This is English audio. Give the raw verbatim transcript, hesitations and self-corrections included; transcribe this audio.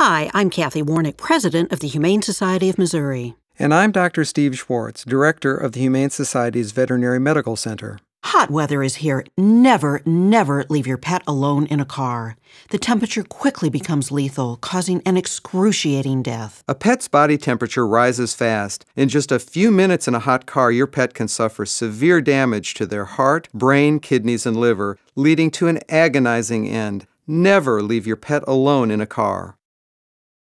Hi, I'm Kathy Warnick, President of the Humane Society of Missouri. And I'm Doctor Steve Schwartz, Director of the Humane Society's Veterinary Medical Center. Hot weather is here. Never, never leave your pet alone in a car. The temperature quickly becomes lethal, causing an excruciating death. A pet's body temperature rises fast. In just a few minutes in a hot car, your pet can suffer severe damage to their heart, brain, kidneys, and liver, leading to an agonizing end. Never leave your pet alone in a car.